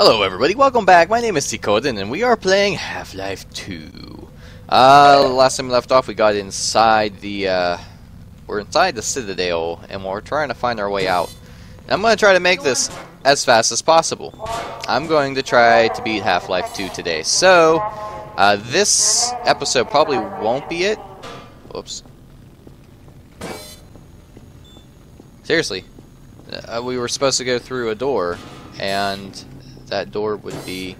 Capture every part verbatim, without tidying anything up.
Hello everybody, welcome back. My name is Tikoden and we are playing Half-Life two. Uh, last time we left off we got inside the, uh, we're inside the Citadel and we're trying to find our way out. And I'm going to try to make this as fast as possible. I'm going to try to beat Half-Life two today. So, uh, this episode probably won't be it. Whoops. Seriously. Uh, we were supposed to go through a door and that door would be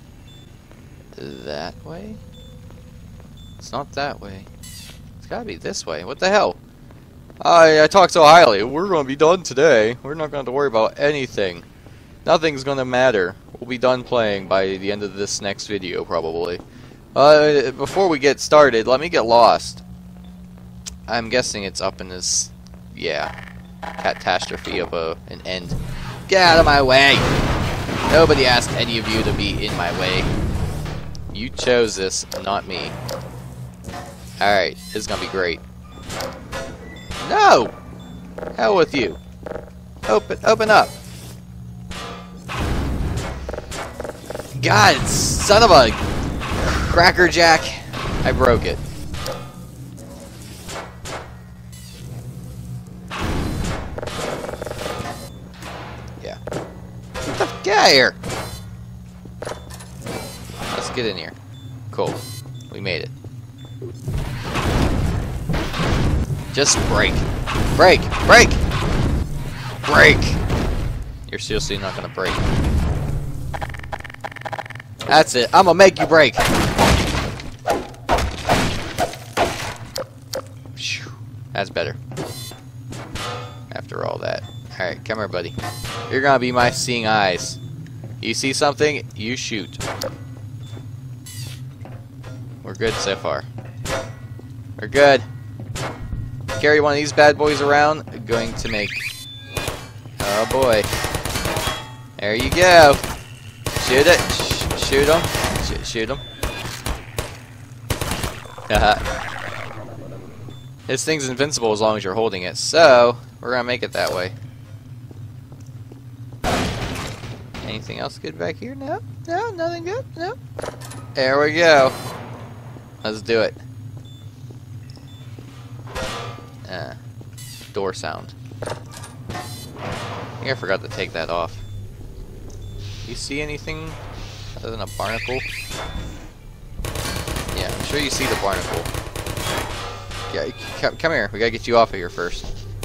that way? It's not that way. It's gotta be this way. What the hell? I, I talk so highly. We're gonna be done today. We're not gonna have to worry about anything. Nothing's gonna matter. We'll be done playing by the end of this next video, probably. Uh, before we get started, let me get lost. I'm guessing it's up in this, yeah, catastrophe of a, an end. Get out of my way! Nobody asked any of you to be in my way. You chose this, not me. Alright, this is gonna be great. No! Hell with you. Open, open up. God, son of a crackerjack. I broke it. Get out of here! Let's get in here. Cool. We made it. Just break. Break! Break! Break! You're seriously not gonna break. That's it. I'm gonna make you break! That's better. After all that. Alright, come here, buddy. You're gonna be my seeing eyes. You see something, you shoot. We're good so far. We're good. Carry one of these bad boys around. Going to make... Oh boy. There you go. Shoot it. Sh shoot him. Sh shoot him. Haha. This thing's invincible as long as you're holding it, so we're gonna make it that way. Anything else good back here? No? No? Nothing good? No? There we go. Let's do it. Uh, door sound. I think I forgot to take that off. You see anything other than a barnacle? Yeah, I'm sure you see the barnacle. Yeah, come here. We gotta get you off of here first.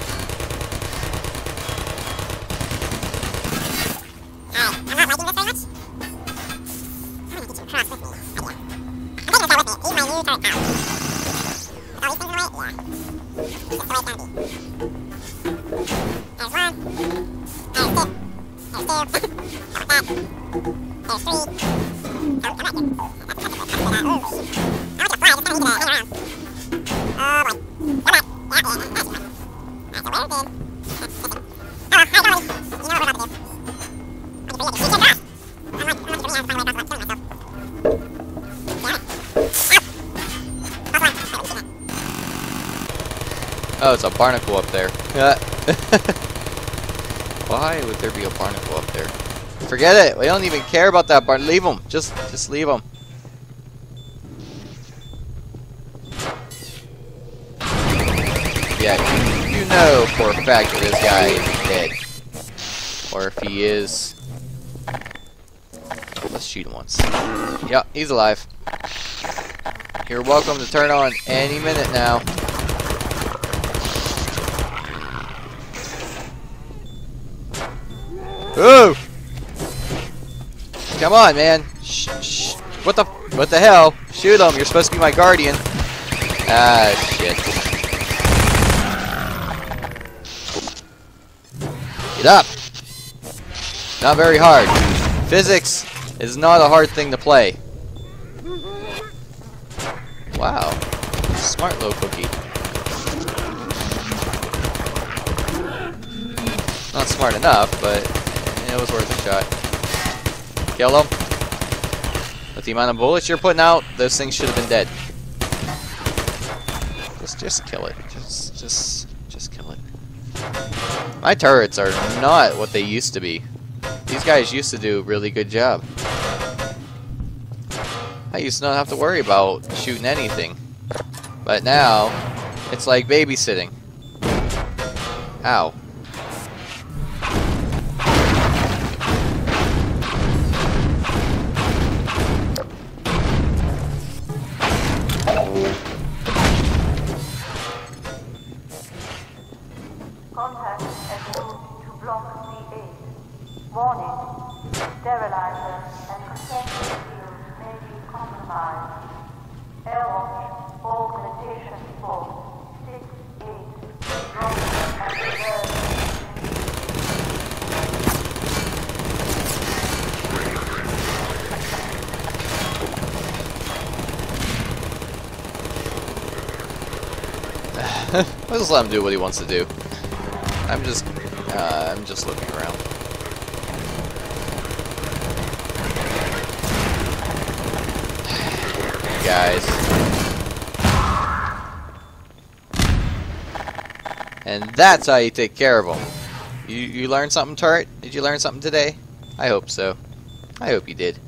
Oh, it's a barnacle up there. Why would there be a barnacle up there? Forget it. We don't even care about that barn. Leave them. Just, just leave them. Yeah, you, you know for a fact that this guy is dead. Or if he is, let's shoot him once. Yep, he's alive. You're welcome to turn on any minute now. Ooh! Come on, man. Shh, shh. What the? What the hell? Shoot him. You're supposed to be my guardian. Ah, shit. Get up. Not very hard. Physics is not a hard thing to play. Wow. Smart little cookie. Not smart enough, but it was worth a shot. Kill him. With the amount of bullets you're putting out, those things should have been dead. Just, just kill it. Just, just, just kill it. My turrets are not what they used to be. these guys used to do a really good job. I used to not have to worry about shooting anything. But now, it's like babysitting. Ow. Contact has moved to Block C eight. Warning. Sterilizer and protective field may be compromised. Airwatch, augmentation force, six eight. Roger and reserve. We'll just let him do what he wants to do. I'm just, uh, I'm just looking around. Guys. And that's how you take care of them. You, you learned something, Turret? Did you learn something today? I hope so. I hope you did.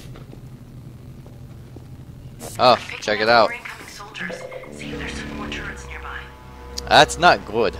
Oh, check it out. That's not good.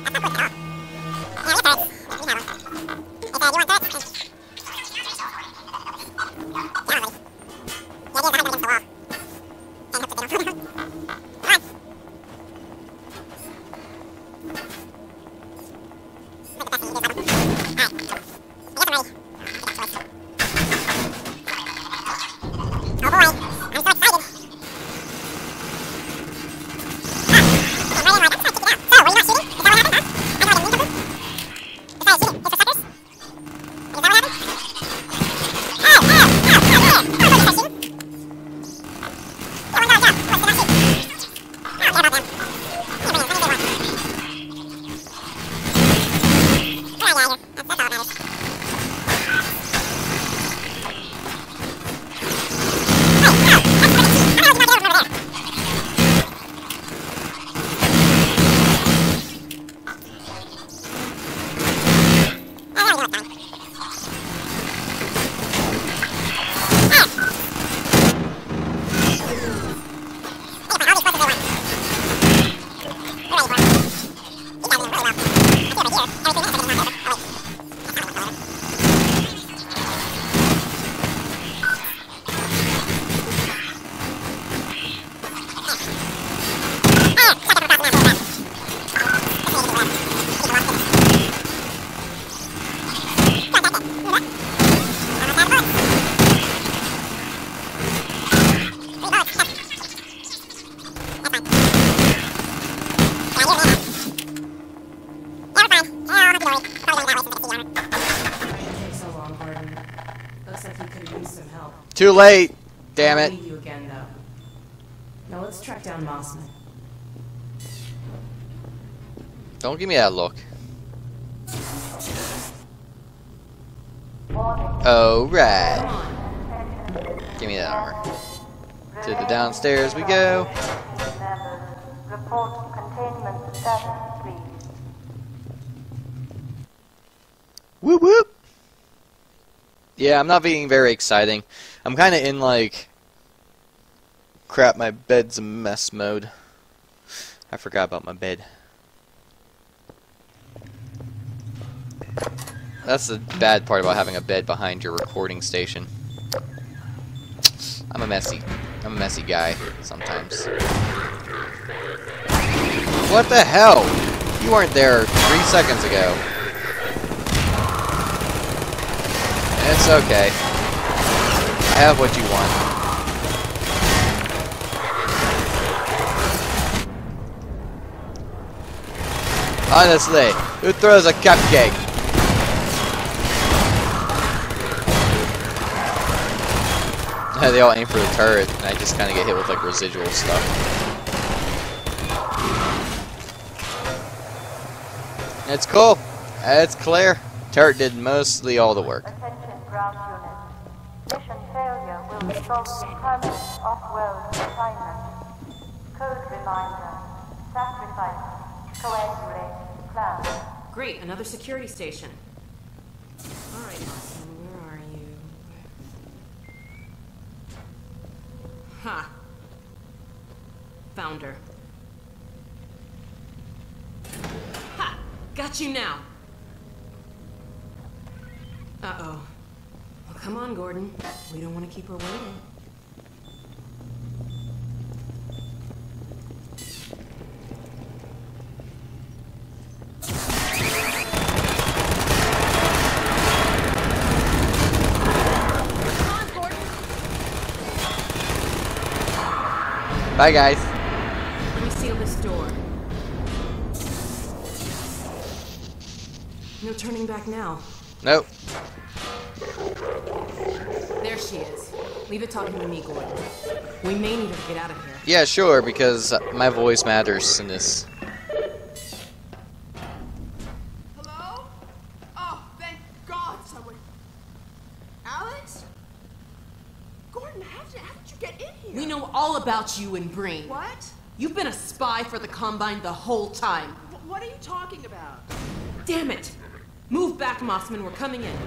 Too late! Damn it. I'll meet you again, though. Now let's track down Mossman. Don't give me that look. Alright. Give me that armor. To the downstairs we go. Report containment status, please. Whoop whoop! Yeah, I'm not being very exciting. I'm kind of in like, crap, my bed's a mess mode. I forgot about my bed. That's the bad part about having a bed behind your recording station. I'm a messy, I'm a messy guy sometimes. What the hell? You weren't there three seconds ago. It's okay. I have what you want. Honestly, who throws a cupcake? They all aim for the turret, and I just kind of get hit with like residual stuff. It's cool. It's clear. Turret did mostly all the work. Attention ground unit. Mission failure will result in permanent off-world confinement. Code reminder. Sacrifice. Coagulate. Plan. Great, another security station. Alright, Mossman. Ha. Found her. Ha! Got you now. Uh-oh. Well, come on, Gordon. We don't want to keep her waiting. Bye, guys. Let me seal this door. No turning back now. Nope. There she is. Leave it talking to me, Gordon. We may need her to get out of here. Yeah, sure, because my voice matters in this. Hello? Oh, thank God someone... Alex? Gordon, how did, how did you get in here? We know all about you and Breen. What? You've been a spy for the Combine the whole time. Wh- What are you talking about? Damn it! Move back, Mossman. We're coming in.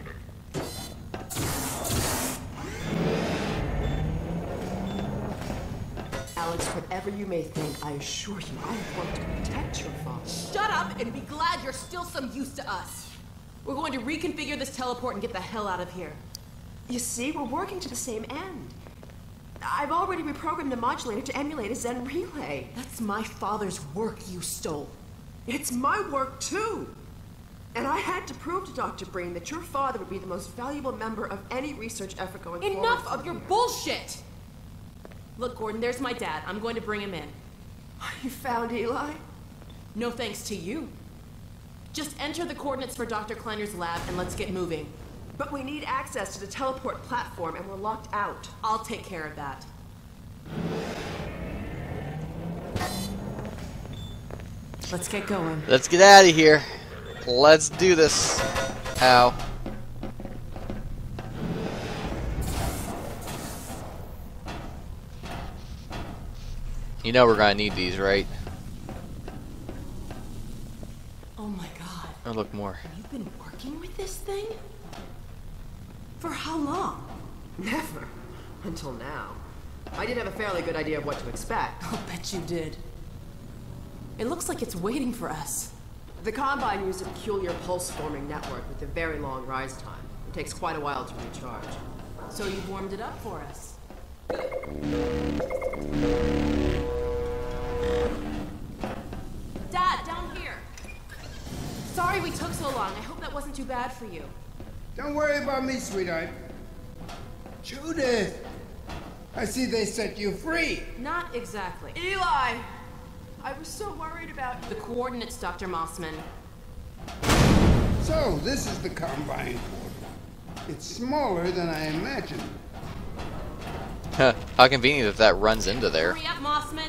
Alex, whatever you may think, I assure you I want to protect your father. Shut up and be glad you're still some use to us. We're going to reconfigure this teleport and get the hell out of here. You see, we're working to the same end. I've already reprogrammed the modulator to emulate a Zen relay. That's my father's work you stole. It's my work, too. And I had to prove to Doctor Breen that your father would be the most valuable member of any research effort going forward. Enough of your bullshit! Look, Gordon, there's my dad. I'm going to bring him in. You found Eli? No thanks to you. Just enter the coordinates for Doctor Kleiner's lab and let's get moving. But we need access to the teleport platform and we're locked out. I'll take care of that. Let's get going. Let's get out of here. Let's do this. Ow. You know we're gonna need these, right? Oh my god. Oh, look more. You've been working with this thing? For how long? Never. Until now. I did have a fairly good idea of what to expect. I'll bet you did. It looks like it's waiting for us. The Combine used a peculiar pulse-forming network with a very long rise time. It takes quite a while to recharge. So you've warmed it up for us. Dad, down here. Sorry we took so long. I hope that wasn't too bad for you. Don't worry about me, sweetheart. Judith! I see they set you free. Not exactly. Eli! I was so worried about you. The coordinates, Doctor Mossman. So, this is the Combine portal. It's smaller than I imagined. Huh, how convenient if that runs into there. Hurry up, Mossman.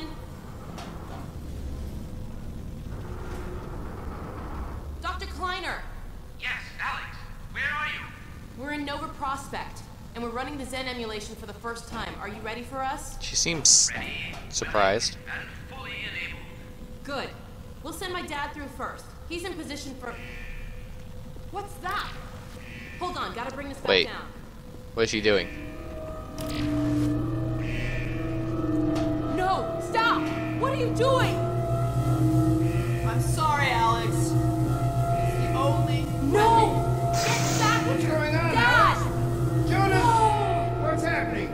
Doctor Kleiner. Yes, Alex. Where are you? We're in Nova Prospect, and we're running the Zen emulation for the first time. Are you ready for us? She seems Ready, surprised. willing, and fully enabled. Good. We'll send my dad through first. He's in position for... What's that? Hold on, gotta bring this back Wait. down. What is she doing? No! Stop! What are you doing? I'm sorry, Alex. It's the only... No! Get back! What's going on, Dad! Judith! No! What's happening?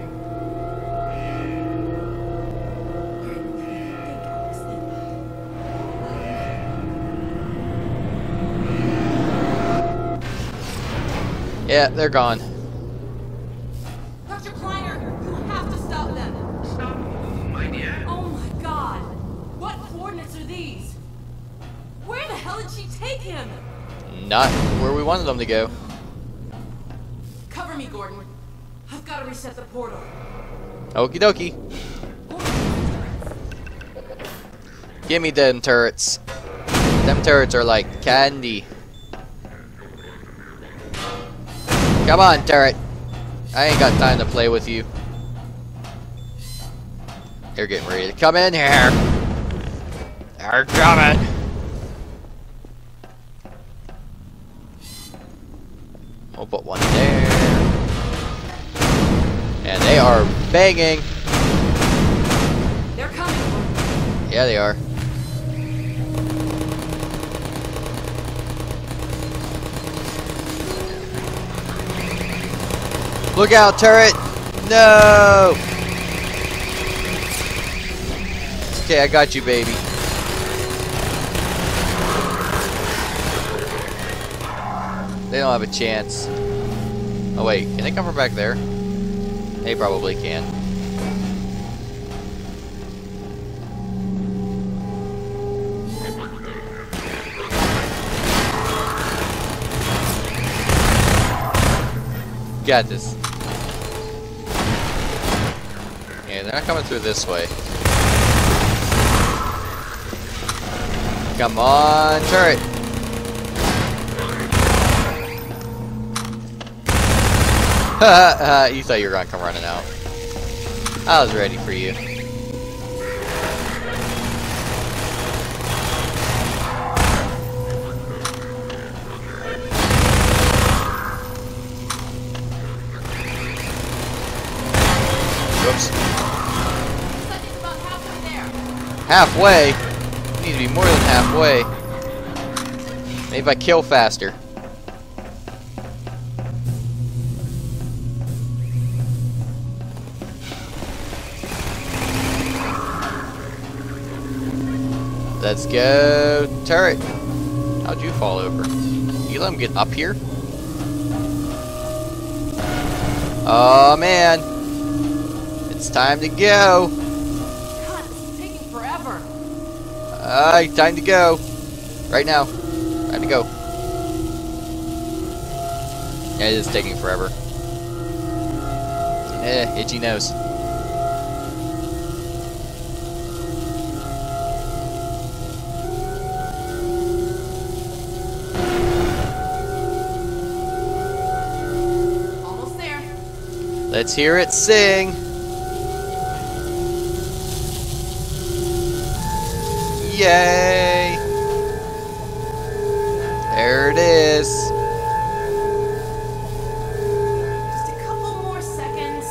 Yeah, they're gone. Doctor Kleiner, you have to stop them! Stop, my dear. Oh my god! What coordinates are these? Where the hell did she take him? Not where we wanted them to go. Cover me, Gordon. I've got to reset the portal. Okie dokie. Gimme them turrets. Them turrets are like candy. Come on, turret. I ain't got time to play with you. They're getting ready to come in here. They're coming. We'll put one there. And they are banging. Yeah, they are. Look out, turret! No! Okay, I got you, baby. They don't have a chance. Oh wait, can they come from back there? They probably can. Got this. Yeah, they're not coming through this way. Come on, turret! Haha, you thought you were gonna come running out. I was ready for you. Whoops. Looks like it's about halfway there. Halfway? You need to be more than halfway. Maybe if I kill faster. Let's go, turret. How'd you fall over? You let him get up here? Oh man, it's time to go. God, this is taking forever. Alright, time to go. Right now. Time to go. Yeah, it is taking forever. Eh, itchy nose. Almost there. Let's hear it sing. Yay! There it is. Just a couple more seconds.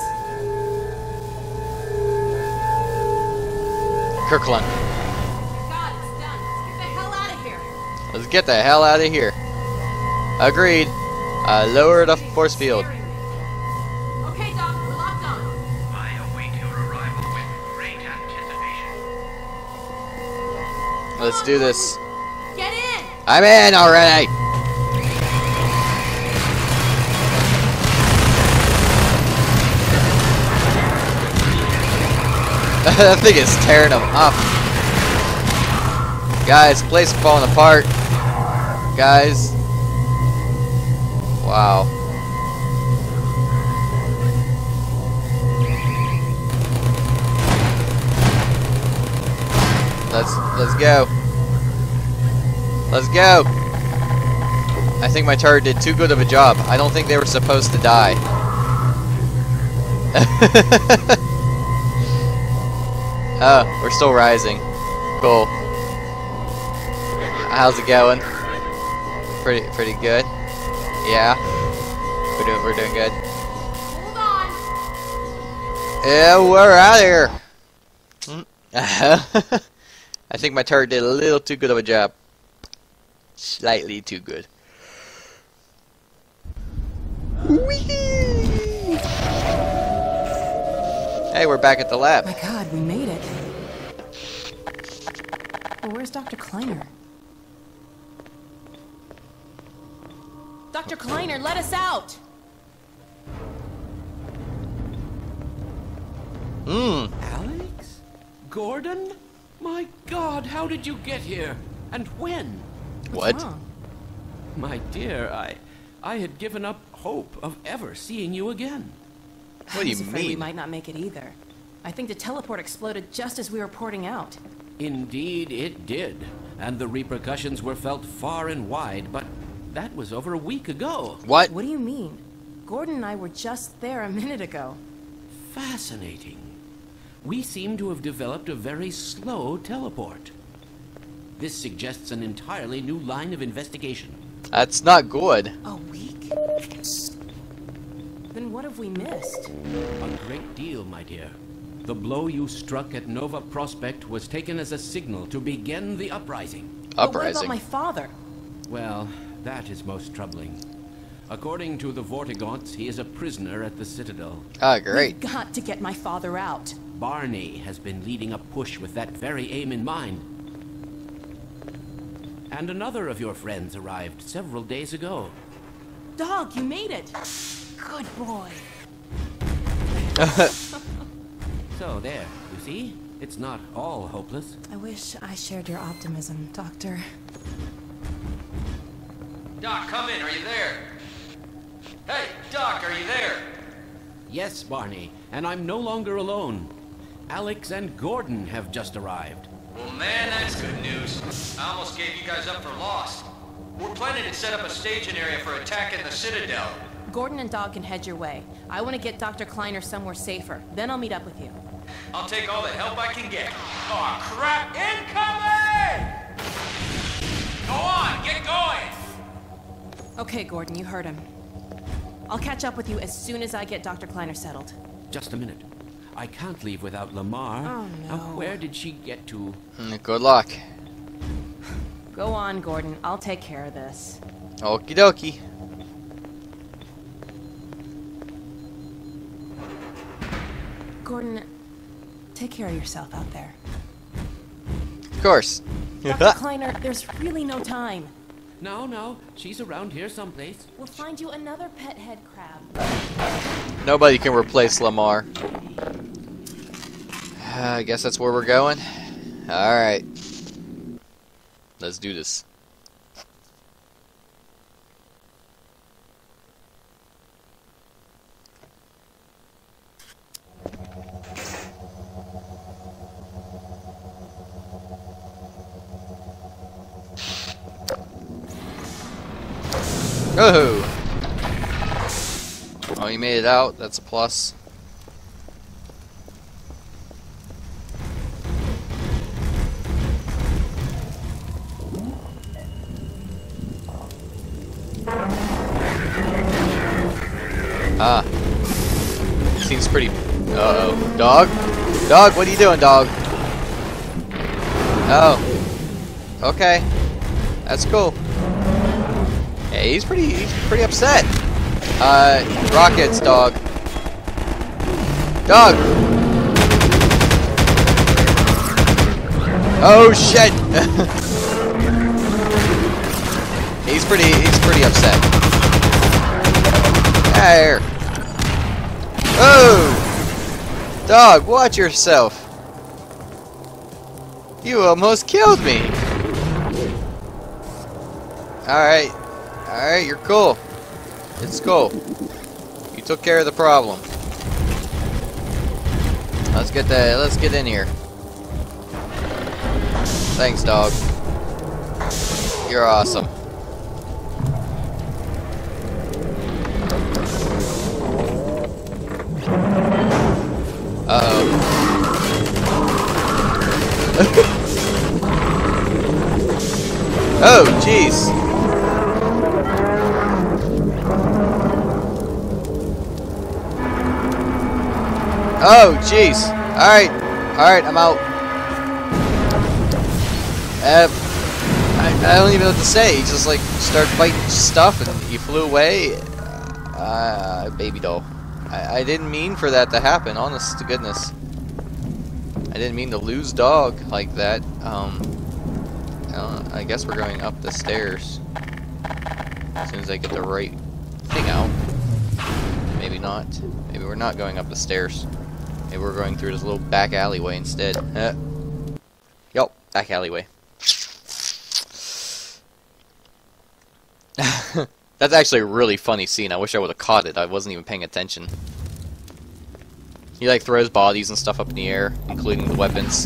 Kirkland. God, it's done. Let's get the hell out of here. Let's get the hell out of here. Agreed. Uh, lower the force field. Scaring me. Okay, Doc, we're locked on. I await your arrival with great anticipation. Let's do this. Get in! I'm in already. That thing is tearing them up. Guys, place is falling apart. Guys. Wow. Let's let's go. Let's go. I think my turret did too good of a job. I don't think they were supposed to die. Oh, we're still rising. Cool. How's it going? Pretty pretty good. Yeah. We're doing we're doing good. Hold on. Yeah, we're out of here. I think my turret did a little too good of a job. Slightly too good. Whee! Hey, we're back at the lab. My God, we made it. But where's Doctor Kleiner? Doctor Kleiner, let us out! Mmm. Alex? Gordon? My God, how did you get here? And when? What? What's wrong? My dear, I I had given up hope of ever seeing you again. What do you I was afraid we mean? might not make it either. I think the teleport exploded just as we were porting out. Indeed, it did. And the repercussions were felt far and wide, but that was over a week ago. What? What do you mean? Gordon and I were just there a minute ago. Fascinating. We seem to have developed a very slow teleport. This suggests an entirely new line of investigation. That's not good. A week? Then what have we missed? A great deal, my dear. The blow you struck at Nova Prospect was taken as a signal to begin the uprising. But what about Uprising. my father? Well, that is most troubling. According to the Vortigaunts, he is a prisoner at the Citadel. Ah, great. We've got to get my father out. Barney has been leading a push with that very aim in mind. And another of your friends arrived several days ago. Dog, you made it. Good boy. So there, you see? It's not all hopeless. I wish I shared your optimism, Doctor. Doc, come in. Are you there? Hey, Doc, are you there? Yes, Barney, and I'm no longer alone. Alex and Gordon have just arrived. Well, man, that's good news. I almost gave you guys up for lost. We're planning to set up a staging area for attacking the Citadel. Gordon and Dog can head your way. I want to get Doctor Kleiner somewhere safer. Then I'll meet up with you. I'll take all the help I can get. Aw, crap! Incoming! Go on, get going! Okay, Gordon, you heard him. I'll catch up with you as soon as I get Doctor Kleiner settled. Just a minute. I can't leave without Lamar. Oh, no. Now, where did she get to? Mm, Good luck. Go on, Gordon. I'll take care of this. Okie dokie. Gordon, take care of yourself out there. Of course. Doctor Kleiner, there's really no time. No, no, she's around here someplace. We'll find you another pet head crab. Nobody can replace Lamar. I guess that's where we're going. Alright. Let's do this. Oh! Oh, you made it out. That's a plus. Ah. Seems pretty... Uh-oh. Dog? Dog, what are you doing, dog? Oh. Okay. That's cool. Yeah, he's pretty, he's pretty upset. Uh, rockets, dog. Dog! Oh, shit! he's pretty, he's pretty upset. There. Oh! Dog, watch yourself. You almost killed me. Alright. Alright, you're cool. It's cool. You took care of the problem. Let's get the let's get in here. Thanks, dog. You're awesome. Uh-oh. Oh, jeez. Oh, jeez. Alright. Alright, I'm out. Uh, I, I don't even know what to say. He just, like, started fighting stuff and he flew away. Uh, baby doll. I, I didn't mean for that to happen, honest to goodness. I didn't mean to lose dog like that. Um, I, don't, I guess we're going up the stairs. As soon as I get the right thing out. Maybe not. Maybe we're not going up the stairs. Maybe we're going through this little back alleyway instead. Uh, yup, back alleyway. That's actually a really funny scene. I wish I would have caught it. I wasn't even paying attention. He like throws bodies and stuff up in the air, including the weapons.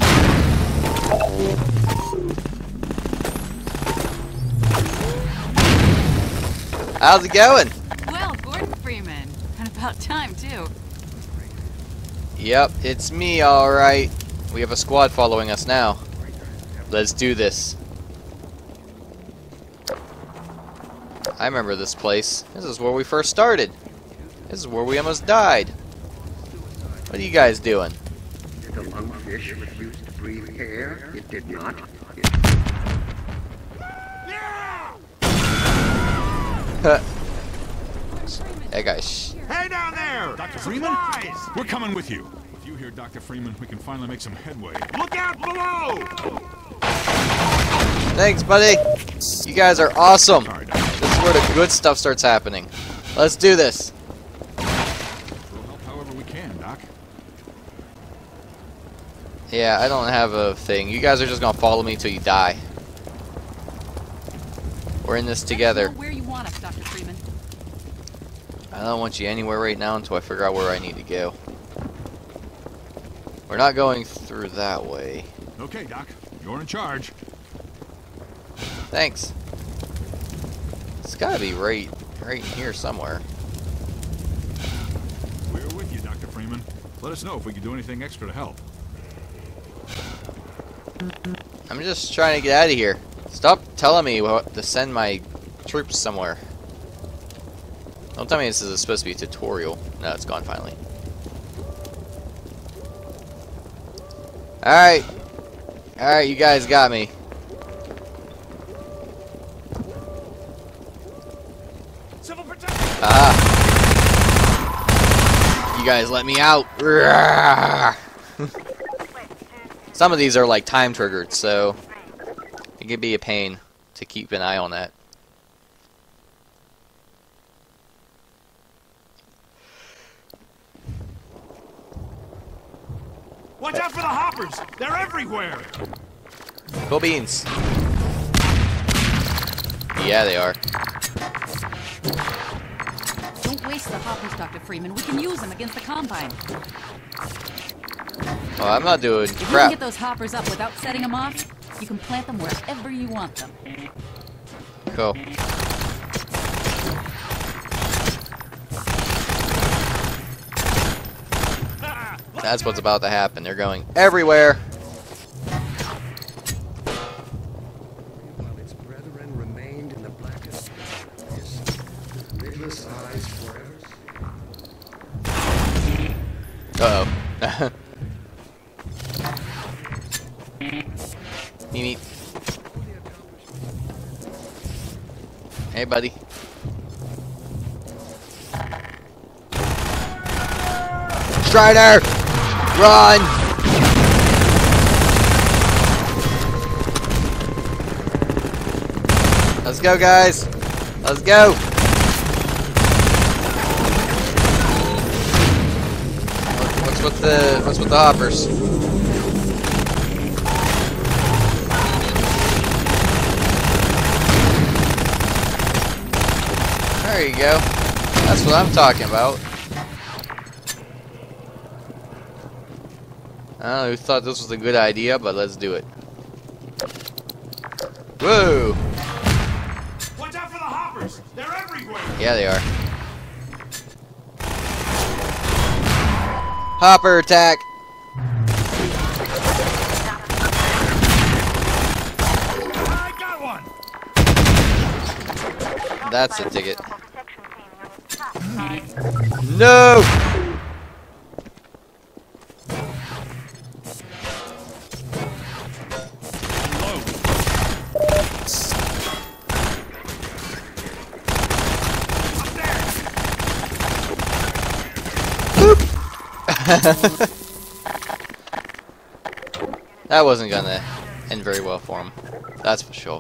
How's it going? Well, Gordon Freeman. And about time, too. Yep, it's me, alright. We have a squad following us now. Let's do this. I remember this place. This is where we first started. This is where we almost died. What are you guys doing? the lungfish refuse to breathe air? It did not. It... Hey guys. Hey down there! Doctor Freeman? We're coming with you. With you here, Doctor Freeman, we can finally make some headway. Look out below! Thanks, buddy. You guys are awesome. This is where the good stuff starts happening. Let's do this. We'll help however we can, Doc. Yeah, I don't have a thing. You guys are just gonna follow me till you die. We're in this together. Where you want us, Doctor Freeman? I don't want you anywhere right now until I figure out where I need to go. We're not going through that way. Okay, Doc. You're in charge. Thanks. It's gotta be right, right in here somewhere. We're with you, Doctor Freeman. Let us know if we can do anything extra to help. I'm just trying to get out of here. Stop telling me what to send my troops somewhere. Don't tell me this is supposed to be a tutorial. No, it's gone finally. Alright. Alright, you guys got me. Ah. You guys let me out. Some of these are like time triggered, so it could be a pain to keep an eye on that. Watch out for the hoppers! They're everywhere! Cool beans. Yeah, they are. Don't waste the hoppers, Doctor Freeman. We can use them against the Combine. Oh, I'm not doing If you crap. can get those hoppers up without setting them off, you can plant them wherever you want them. Cool. That's what's about to happen. They're going everywhere. While its brethren remained in the blackest darkness, lidless eyes forever. Uh-oh. Meet. Hey, buddy. Strider! Run! Let's go, guys. Let's go. What's with the what's with the hoppers? There you go. That's what I'm talking about. I don't know who thought this was a good idea, but let's do it. Whoa! Watch out for the hoppers! They're everywhere! Yeah, they are. Hopper attack! I got one! That's a ticket. No! That wasn't gonna end very well for him. That's for sure.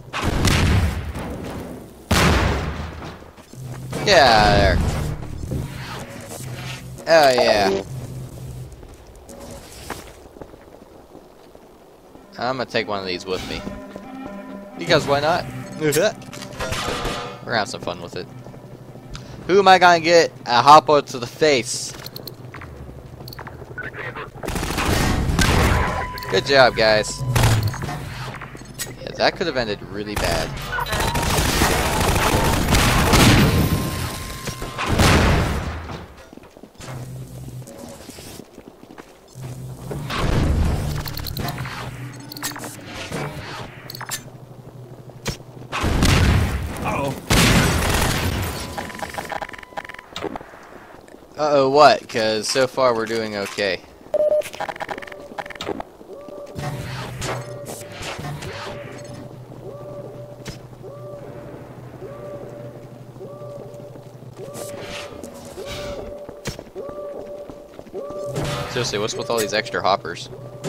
Get out of there. Oh yeah. I'm gonna take one of these with me. Because why not? We're gonna have some fun with it. Who am I gonna get a hopper to the face? Good job, guys. Yeah, that could have ended really bad. Uh-oh. Uh-oh, what? Because so far we're doing okay. Seriously, what's with all these extra hoppers?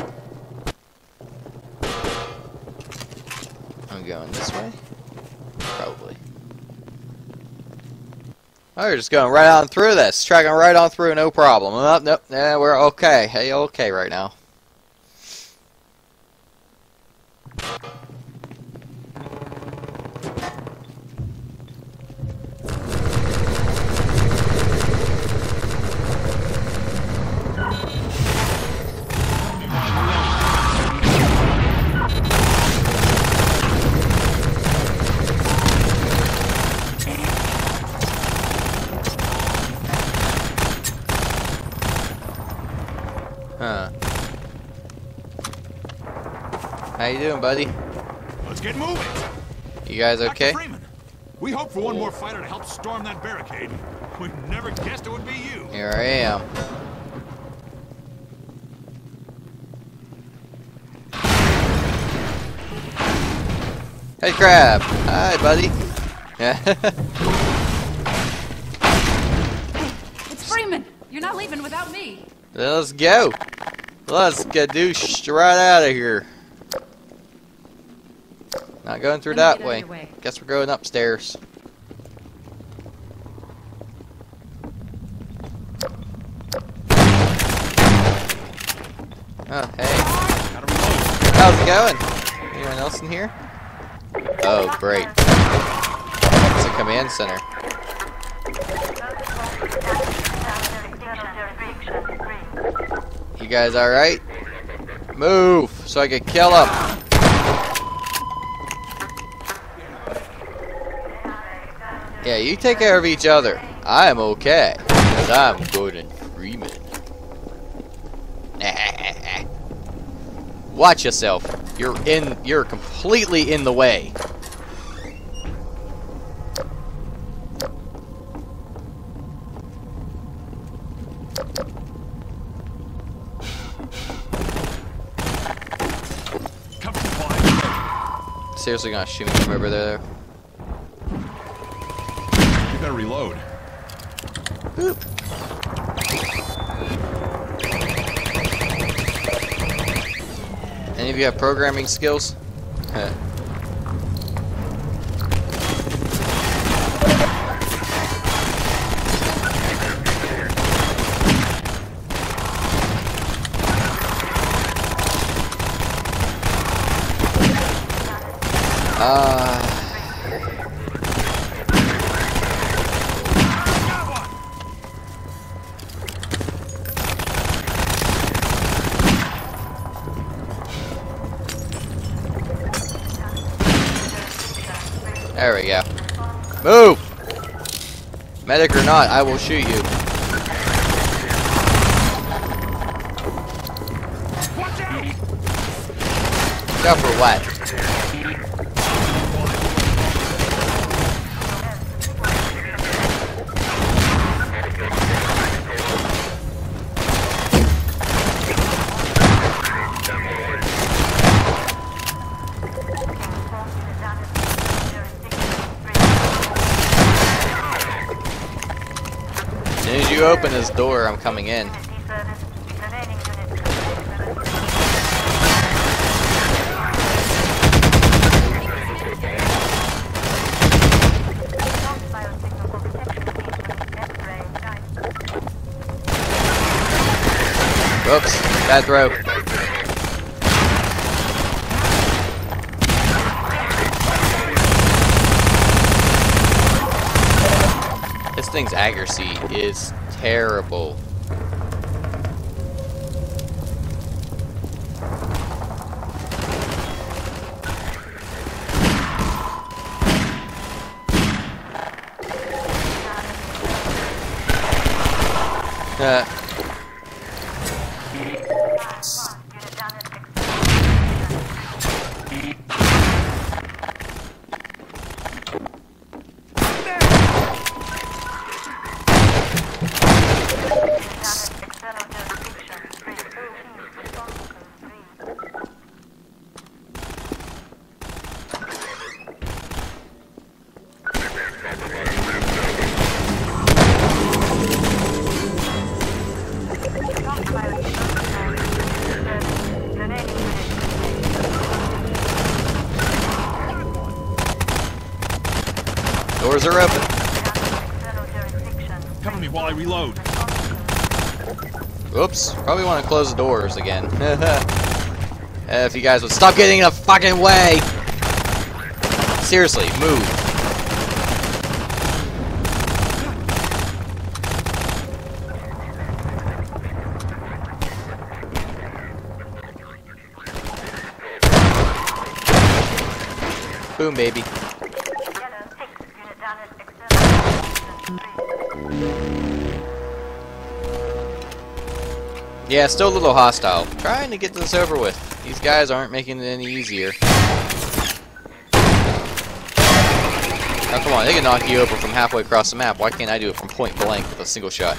I'm going this way? Probably. Oh, we're just going right on through this. Tracking right on through, no problem. Oh, nope, yeah, we're okay. Hey, okay right now. Huh. How you doing, buddy? Let's get moving. You guys okay? Doctor Freeman, we hope for one more fighter to help storm that barricade. We never guessed it would be you. Here I am. Hey, Crab. Hi, buddy. It's Freeman. You're not leaving without me. Let's go. Let's gadoosh right out of here. Not going through Let that me get out of way. your way. Guess we're going upstairs. Oh, hey. How's it going? Anyone else in here? Oh, great. It's a command center. You guys alright? Move so I can kill him. Yeah, you take care of each other. I am okay. Because I'm Gordon Freeman. Watch yourself. You're in you're completely in the way. Seriously gonna shoot me from over there? You better reload. Boop. Any of you have programming skills? Huh. Uh, there we go. Move! Medic or not, I will shoot you. Go for what? As soon as you open this door, I'm coming in. Whoops, bad throw. This thing's accuracy is terrible. Uh. Doors are open. Cover me while I reload. Oops. Probably want to close the doors again. If you guys would stop getting in the fucking way. Seriously, move. Boom, baby. Yeah, still a little hostile. Trying to get this over with. These guys aren't making it any easier. Oh, come on, they can knock you over from halfway across the map. Why can't I do it from point blank with a single shot?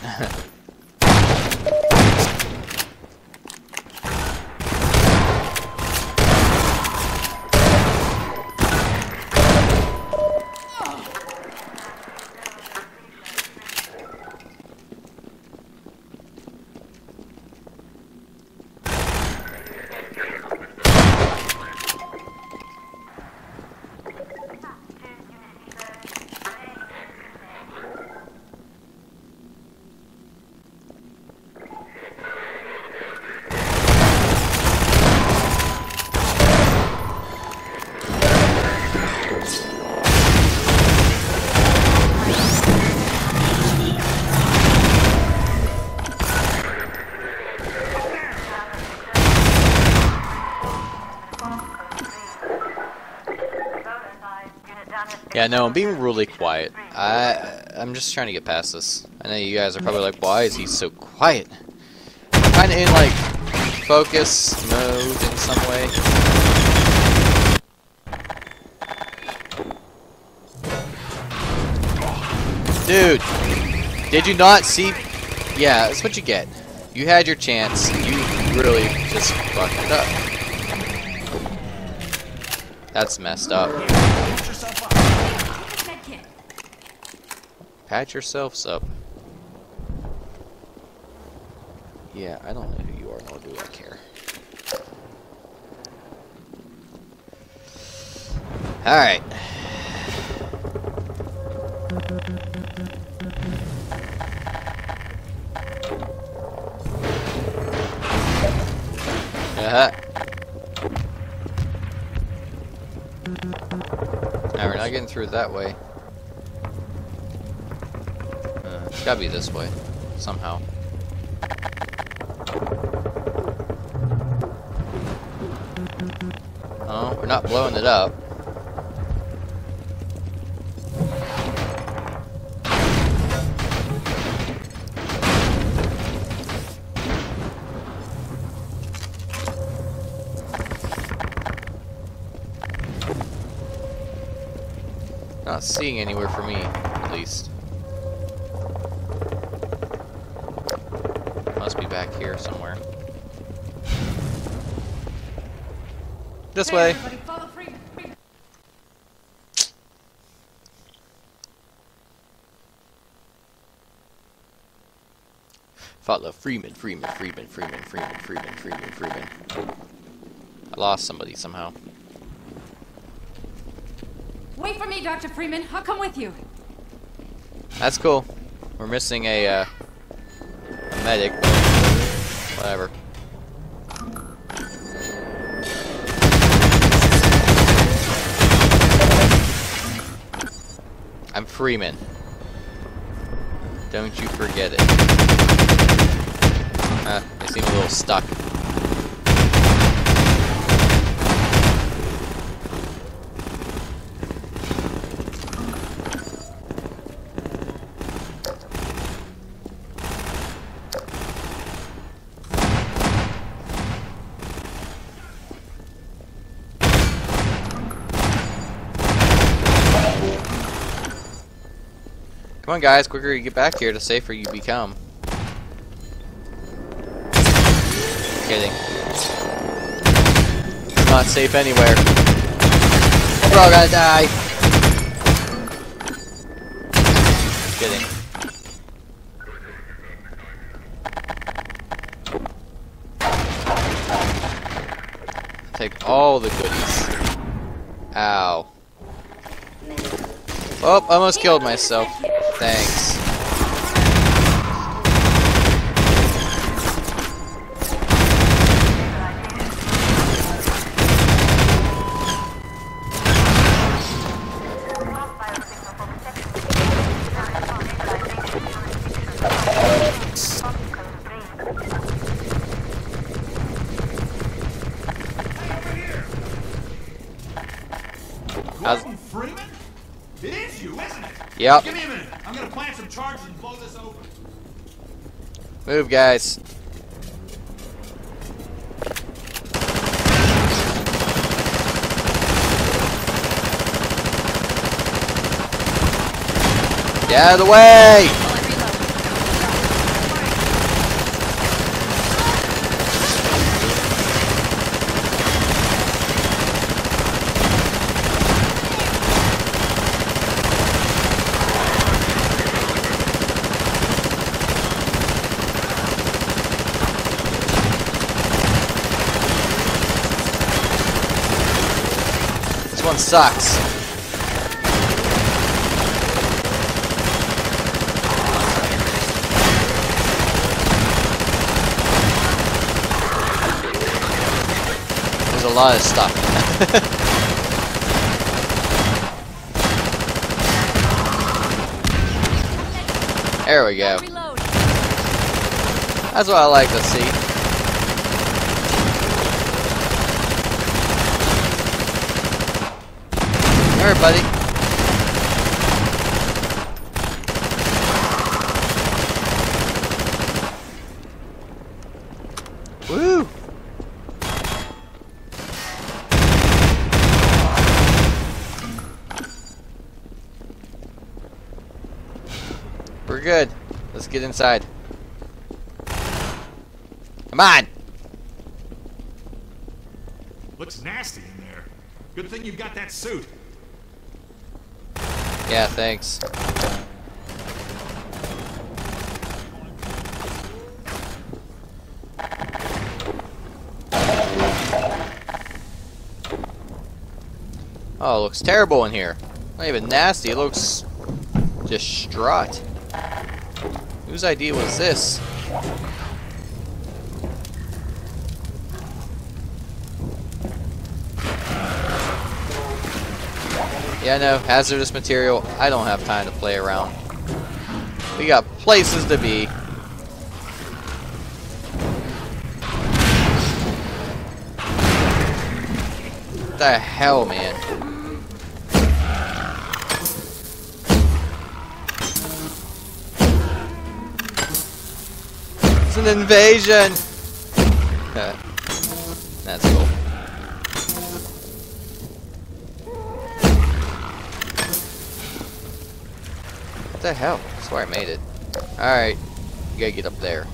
Yeah, no, I'm being really quiet. I, I'm just trying to get past this. I know you guys are probably like, why is he so quiet? I'm kind of in, like, focus mode in some way. Dude! Did you not see? Yeah, that's what you get. You had your chance. You really just fucked it up. That's messed up. Patch yourselves up. Yeah, I don't know who you are, nor do I care. Alright. Uh-huh. Now we're not getting through that way. Uh, it's gotta be this way, somehow. Oh, we're not blowing it up. Not seeing anywhere for me, at least. Must be back here somewhere. This Hey, way. everybody, follow Freeman. Freeman. Follow Freeman, Freeman, Freeman, Freeman, Freeman, Freeman, Freeman, Freeman. I lost somebody somehow. Wait for me, Doctor Freeman. I'll come with you. That's cool. We're missing a, uh, a medic. Whatever. I'm Freeman. Don't you forget it. Uh, they seem a little stuck. Come on, guys, quicker you get back here, the safer you become. Kidding. It's not safe anywhere. We're all gonna die. Kidding. Take all the goodies. Ow. Oh, almost killed myself. Thanks. Gordon Freeman? It is you, isn't it? Yep. Give me a minute. I'm gonna plant some charges and blow this open. Move, guys. Get out of the way! This one sucks. There's a lot of stuff. There we go. That's what I like to see. Alright, buddy. Woo! We're good. Let's get inside. Come on! Looks nasty in there. Good thing you've got that suit. Yeah, thanks. Oh, it looks terrible in here. Not even nasty, it looks distraught. Whose idea was this? Yeah, no, hazardous material. I don't have time to play around. We got places to be. What the hell, man? It's an invasion! Uh, that's cool. What the hell? I swear I made it. Alright. You gotta get up there.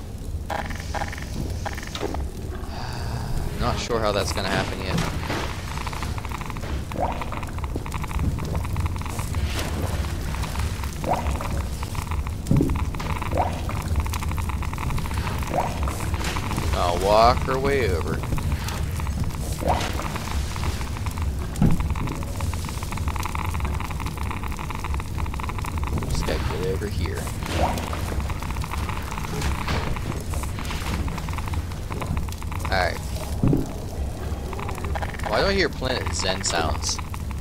Not sure how that's gonna happen yet. I'll walk our way over. Just gotta get over here. Alright. Why do I hear Planet Zen sounds?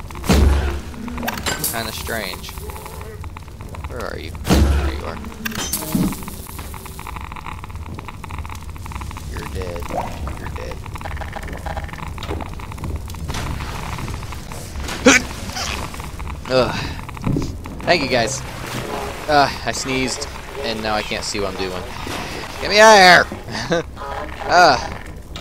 Kinda strange. Where are you? There you are. You're dead. You're dead. Ugh. Thank you guys. Uh, I sneezed, and now I can't see what I'm doing. Get me out of here! Ah.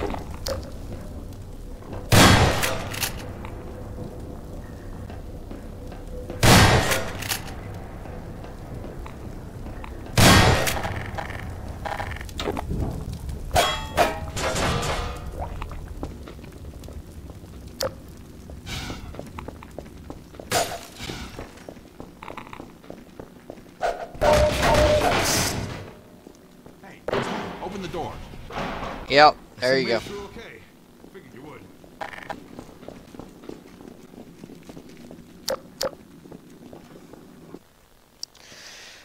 Open the door. Yep, there you go. Okay. Figured you would.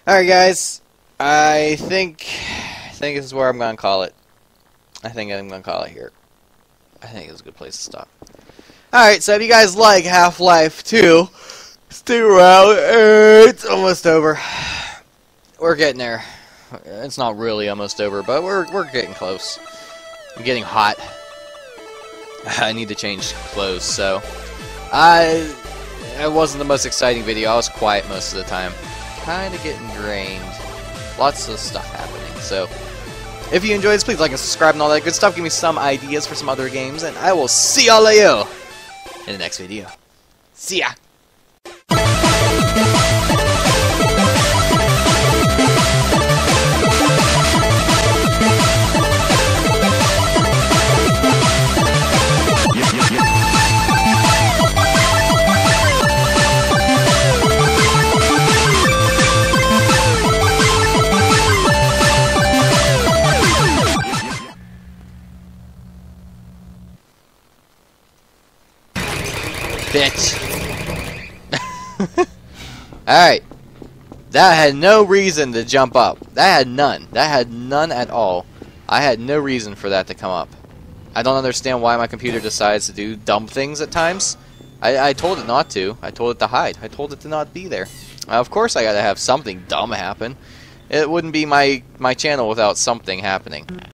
Alright, guys. I think I think this is where I'm gonna call it. I think I'm gonna call it here. I think it's a good place to stop. Alright, so if you guys like Half-Life two, stick around. It's almost over. We're getting there. It's not really almost over, but we're we're getting close. I'm getting hot. I need to change clothes, so I it wasn't the most exciting video. I was quiet most of the time. Kinda getting drained. Lots of stuff happening. So if you enjoyed this, please like and subscribe and all that good stuff. Give me some ideas for some other games, and I will see y'all later in the next video. See ya! Bitch. Alright. That had no reason to jump up. That had none. That had none at all. I had no reason for that to come up. I don't understand why my computer decides to do dumb things at times. I, I told it not to. I told it to hide. I told it to not be there. Uh, of course I gotta have something dumb happen. It wouldn't be my, my channel without something happening.